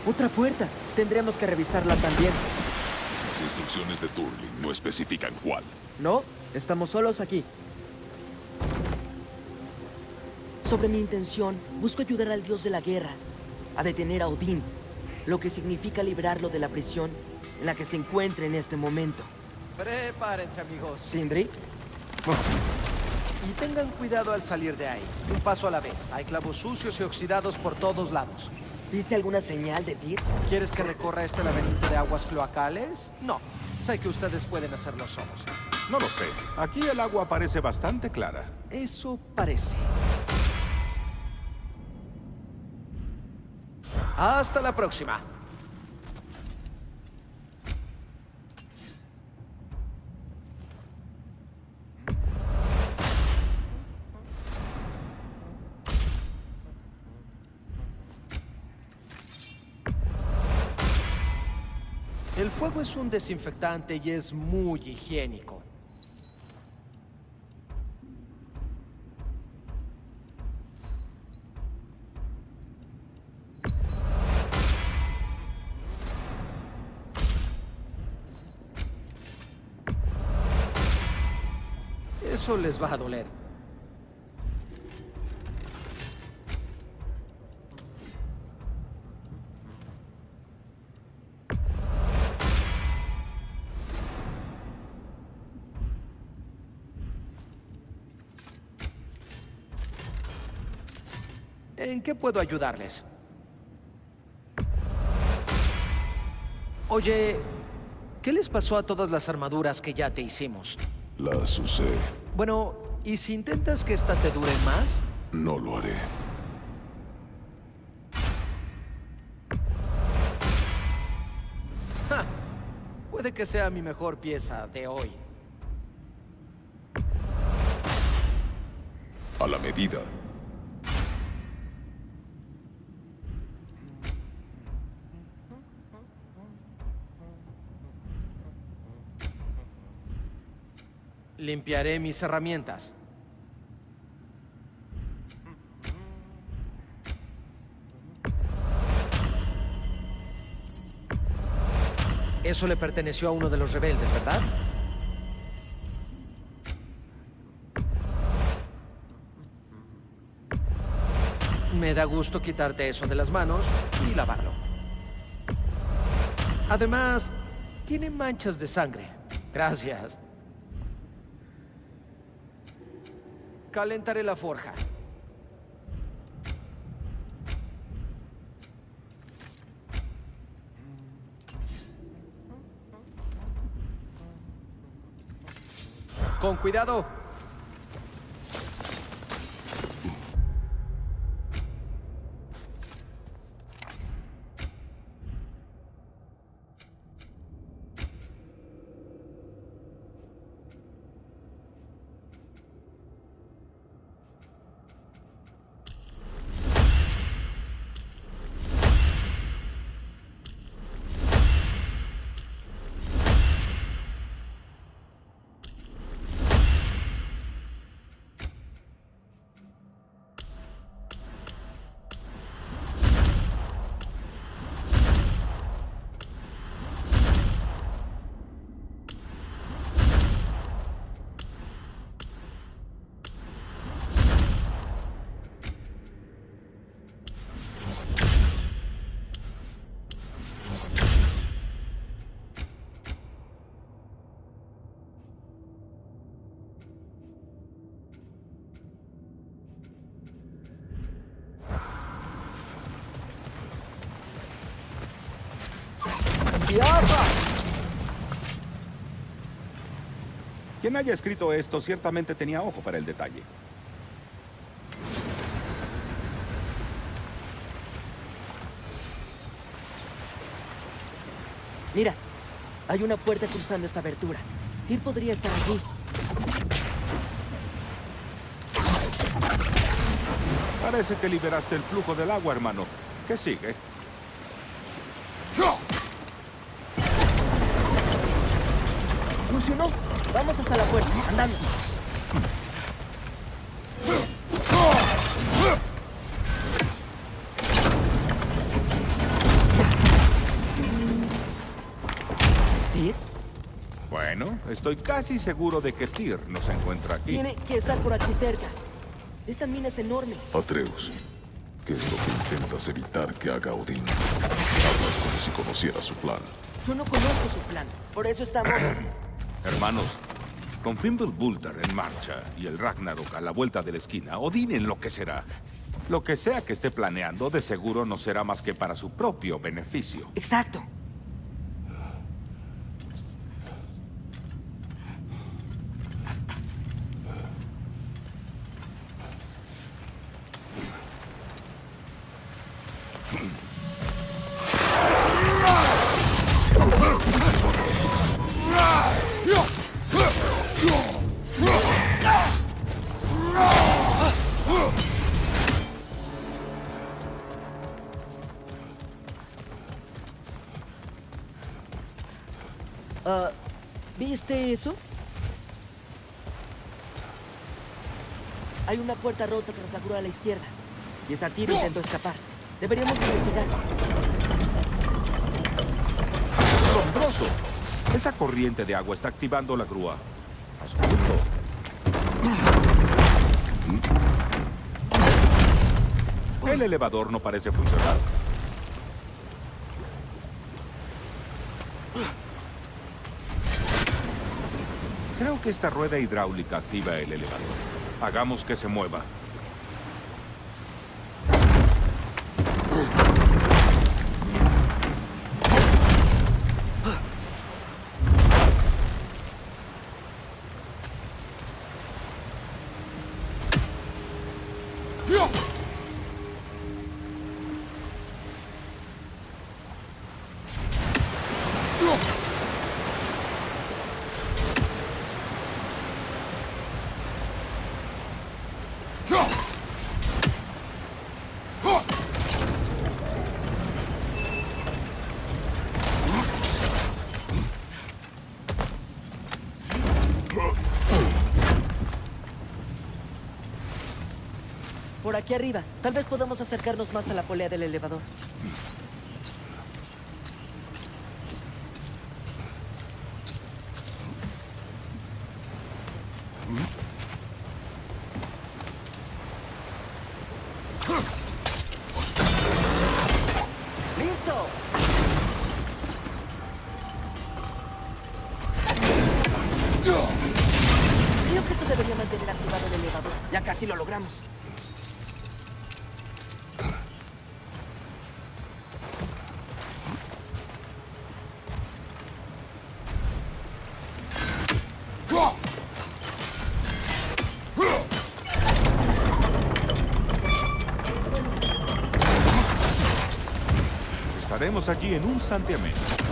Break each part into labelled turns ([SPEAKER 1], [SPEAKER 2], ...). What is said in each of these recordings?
[SPEAKER 1] Otra puerta. Tendremos que revisarla también.
[SPEAKER 2] Las instrucciones de Turling no especifican cuál.
[SPEAKER 1] No, estamos solos aquí. Sobre mi intención, busco ayudar al dios de la guerra a detener a Odín, lo que significa liberarlo de la prisión en la que se encuentra en este momento.
[SPEAKER 3] Prepárense, amigos.
[SPEAKER 1] ¿Sindri?
[SPEAKER 3] Y tengan cuidado al salir de ahí. Un paso a la vez. Hay clavos sucios y oxidados por todos lados.
[SPEAKER 1] ¿Viste alguna señal de Tyr?
[SPEAKER 3] ¿Quieres que recorra este laberinto de aguas cloacales? No. Sé que ustedes pueden hacerlo solos.
[SPEAKER 4] No lo sé. Aquí el agua parece bastante clara.
[SPEAKER 3] Eso parece. Hasta la próxima. El fuego es un desinfectante y es muy higiénico. Eso les va a doler. ¿En qué puedo ayudarles? Oye, ¿qué les pasó a todas las armaduras que ya te hicimos?
[SPEAKER 2] Las usé.
[SPEAKER 3] Bueno, ¿y si intentas que esta te dure más?
[SPEAKER 2] No lo haré.
[SPEAKER 3] ¡Ja! Puede que sea mi mejor pieza de hoy.
[SPEAKER 2] A la medida.
[SPEAKER 3] Limpiaré mis herramientas. Eso le perteneció a uno de los rebeldes, ¿verdad? Me da gusto quitarte eso de las manos y lavarlo. Además, tiene manchas de sangre. Gracias. Calentaré la forja. Con cuidado.
[SPEAKER 4] Quien haya escrito esto ciertamente tenía ojo para el detalle.
[SPEAKER 1] Mira, hay una puerta cruzando esta abertura. Tyr podría estar aquí.
[SPEAKER 4] Parece que liberaste el flujo del agua, hermano. ¿Qué sigue?
[SPEAKER 1] ¿Funcionó? Vamos hasta la puerta, andando.
[SPEAKER 4] Bueno, estoy casi seguro de que Tyr nos encuentra aquí.
[SPEAKER 1] Tiene que estar por aquí cerca. Esta mina es enorme.
[SPEAKER 2] Atreus, ¿qué es lo que intentas evitar que haga Odín? Hablas como si conociera su plan.
[SPEAKER 1] Yo no conozco su plan. Por eso estamos...
[SPEAKER 4] Hermanos, con Fimbulgulr en marcha y el Ragnarok a la vuelta de la esquina, Odín enloquecerá. Lo que sea que esté planeando, de seguro no será más que para su propio beneficio.
[SPEAKER 1] Exacto. ¿Viste eso? Hay una puerta rota tras la grúa a la izquierda. Y esa Tyr intentó escapar. Deberíamos investigar.
[SPEAKER 4] ¡Asombroso! Esa corriente de agua está activando la grúa. Astuto. El elevador no parece funcionar. Creo que esta rueda hidráulica activa el elevador. Hagamos que se mueva.
[SPEAKER 1] Por aquí arriba. Tal vez podamos acercarnos más a la polea del elevador. ¡Listo! Creo que esto debería mantener activado el elevador. Ya casi lo logramos.
[SPEAKER 4] Estaremos allí en un santiamén.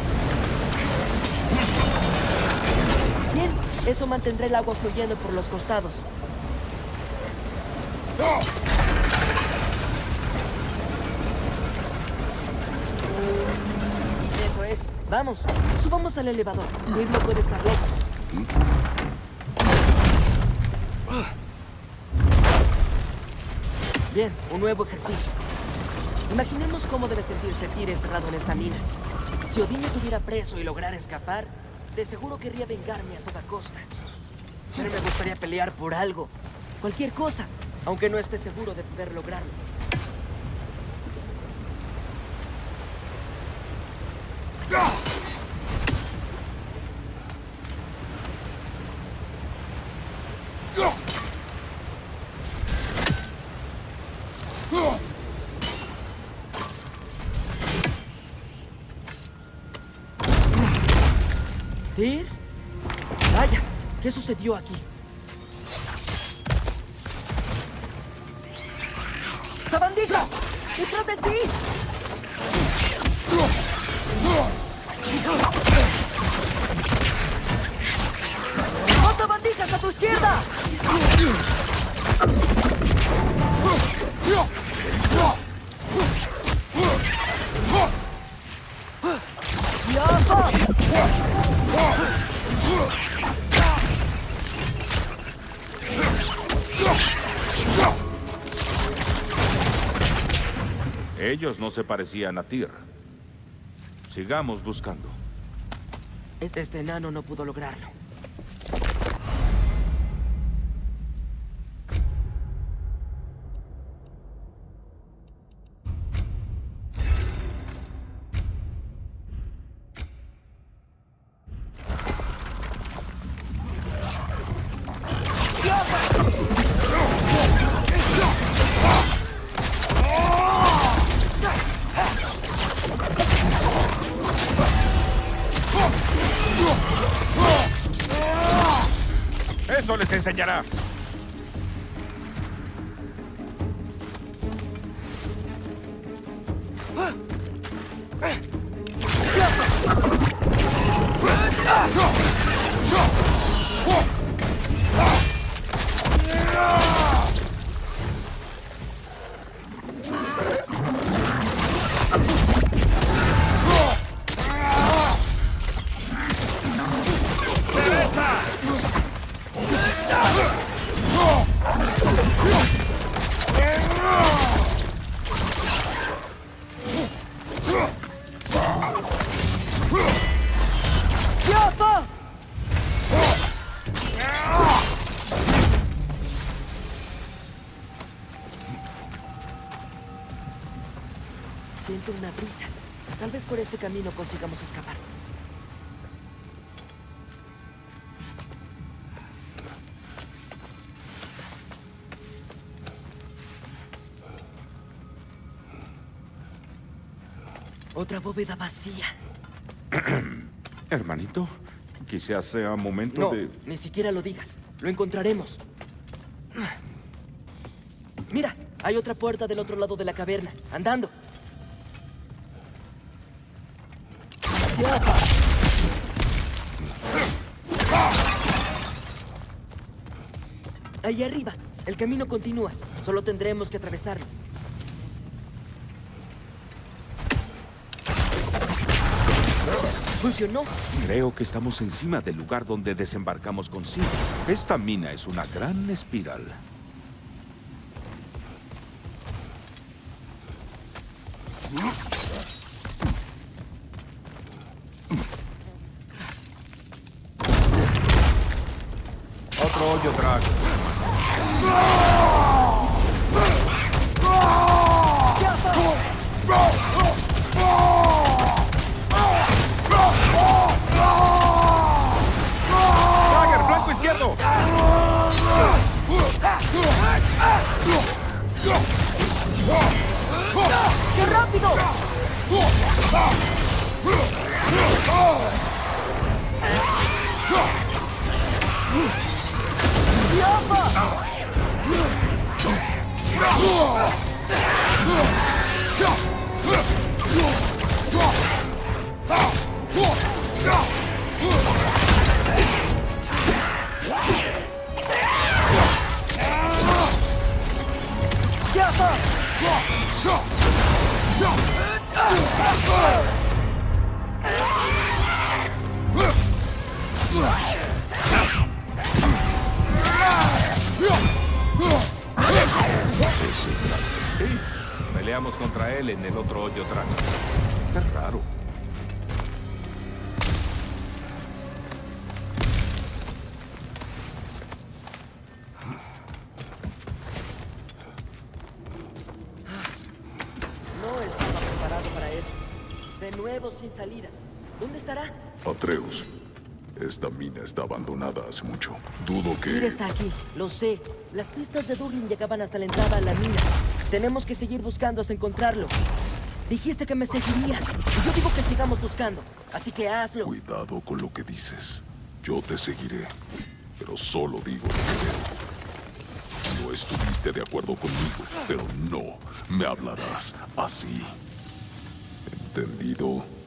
[SPEAKER 1] Bien, eso mantendrá el agua fluyendo por los costados. Eso es. Vamos, subamos al elevador. Tyr no puede estar lejos. Bien, un nuevo ejercicio. Imaginemos cómo debe sentirse Tyr encerrado en esta mina. Si Odín estuviera preso y lograra escapar, de seguro querría vengarme a toda costa. Pero me gustaría pelear por algo. Cualquier cosa, aunque no esté seguro de poder lograrlo. ¿Tyr? Vaya, ¿qué sucedió aquí? ¡Sabandija! ¡Detrás de ti! ¡Más sabandijas a tu izquierda!
[SPEAKER 4] Ellos no se parecían a Tyr. Sigamos buscando.
[SPEAKER 1] Este enano no pudo lograrlo.
[SPEAKER 4] ¡Eso les enseñará!
[SPEAKER 1] Siento una brisa. Tal vez por este camino consigamos escapar. Otra bóveda vacía.
[SPEAKER 4] Hermanito, quizás sea momento
[SPEAKER 1] No,
[SPEAKER 4] de...
[SPEAKER 1] ni siquiera lo digas. Lo encontraremos. Mira, hay otra puerta del otro lado de la caverna. Andando. ¡Yafa! Ahí arriba. El camino continúa. Solo tendremos que atravesarlo. ¡Funcionó!
[SPEAKER 4] Creo que estamos encima del lugar donde desembarcamos con Sid. Esta mina es una gran espiral. Otro hoyo drag. ¡Dragger, blanco izquierdo!
[SPEAKER 1] ¡Qué rápido!
[SPEAKER 4] Sí, peleamos contra él en el otro hoyo drag. Qué raro.
[SPEAKER 1] No estaba preparado para eso. De nuevo sin salida. ¿Dónde estará?
[SPEAKER 2] Atreus, esta mina está abandonada hace mucho. Dudo
[SPEAKER 1] Tyr
[SPEAKER 2] que...
[SPEAKER 1] está aquí, lo sé. Las pistas de Dublin llegaban hasta la entrada a la mina. Tenemos que seguir buscando hasta encontrarlo. Dijiste que me seguirías. Y yo digo que sigamos buscando. Así que hazlo.
[SPEAKER 2] Cuidado con lo que dices. Yo te seguiré, pero solo digo lo que veo. No estuviste de acuerdo conmigo, pero no me hablarás así. ¿Entendido?